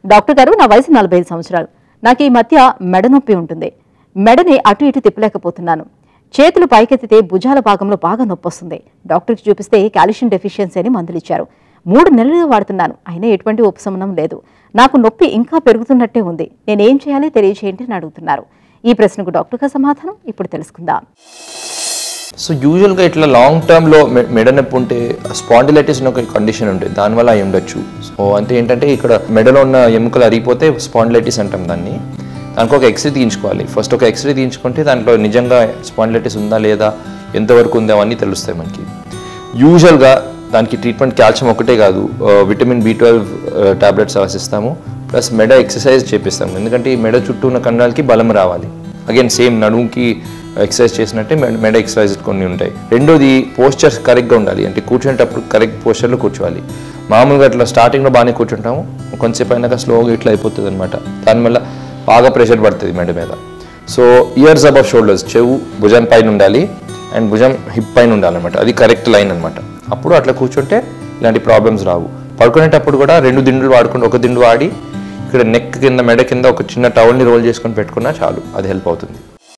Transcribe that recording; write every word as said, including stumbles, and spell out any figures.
Doctor గారు, నా వయసు నలభై ఐదు సంవత్సరాలు. నాకు ఈ మధ్య మెడ నొప్పి ఉంటుంది. మెడని అటు ఇటు తిప్పలేకపోతున్నాను. చేతులు పైకెత్తితే భుజాల భాగంలో బాగా నొప్పి వస్తుంది. డాక్టర్కి చూపిస్తే కాల్షియం డెఫిషియన్సీ అని మందులు ఇచ్చారు. మూడు నెలలుగా వాడుతున్నాను, అయినా ఎటువంటి ఉపశమనం లేదు. నాకు నొప్పి ఇంకా పెరుగుతున్నట్టే ఉంది. నేనేం చేయాలి తెలియచేయండి అని అడుగుతున్నారు. ఈ ప్రశ్నకు డాక్టర్ గారి సమాధానం ఇప్పుడు తెలుసుకుందాం. సో యూజువల్గా ఇట్లా లాంగ్ టర్మ్లో మెడ నొప్పి ఉంటే స్పాండిలైటిస్ అని ఒక కండిషన్ ఉంటుంది, దానివల్ల అయి ఉండొచ్చు. సో అంటే ఏంటంటే ఇక్కడ మెడలో ఉన్న ఎముకలు అరిగిపోతే స్పాండిలైటిస్ అంటాం దాన్ని. దానికి ఒక ఎక్స్రే తీయించుకోవాలి. ఫస్ట్ ఒక ఎక్స్రే తీయించుకుంటే దాంట్లో నిజంగా స్పాండిలైటిస్ ఉందా లేదా, ఎంతవరకు ఉందా అవన్నీ తెలుస్తాయి మనకి. యూజువల్గా దానికి ట్రీట్మెంట్ కాల్షియం ఒకటే కాదు, విటమిన్ బి ట్వెల్వ్ టాబ్లెట్స్ రాసిస్తాము, ప్లస్ మెడ ఎక్సర్సైజ్ చేపిస్తాము. ఎందుకంటే ఈ మెడ చుట్టూ ఉన్న కండరాలకి బలం రావాలి. అగైన్ సేమ్ నడుముకి ఎక్సర్సైజ్ చేసినట్టే మెడ ఎక్సర్సైజ్ కొన్ని ఉంటాయి. రెండోది పోస్చర్స్ కరెక్ట్గా ఉండాలి. అంటే కూర్చునేటప్పుడు కరెక్ట్ పోస్చర్లో కూర్చోవాలి. మామూలుగా ఇట్లా స్టార్టింగ్లో బాగానే కూర్చుంటాము, కొంచెంసేపు అయినాక స్లోగా ఇట్లా అయిపోతుంది అనమాట. దానివల్ల బాగా ప్రెషర్ పడుతుంది మెడ మీద. సో ఇయర్స్ అబవ్ షోల్డర్స్, చెవు భుజం పైన ఉండాలి అండ్ భుజం హిప్ పైన ఉండాలన్నమాట. అది కరెక్ట్ లైన్ అనమాట. అప్పుడు అట్లా కూర్చుంటే ఇలాంటి ప్రాబ్లమ్స్ రావు. పడుకునేటప్పుడు కూడా రెండు దిండులు వాడుకుంటే, ఒక దిండు వాడి ఇక్కడ నెక్ కింద మెడ కింద ఒక చిన్న టవల్ని రోల్ చేసుకొని పెట్టుకున్నా చాలు, అది హెల్ప్ అవుతుంది.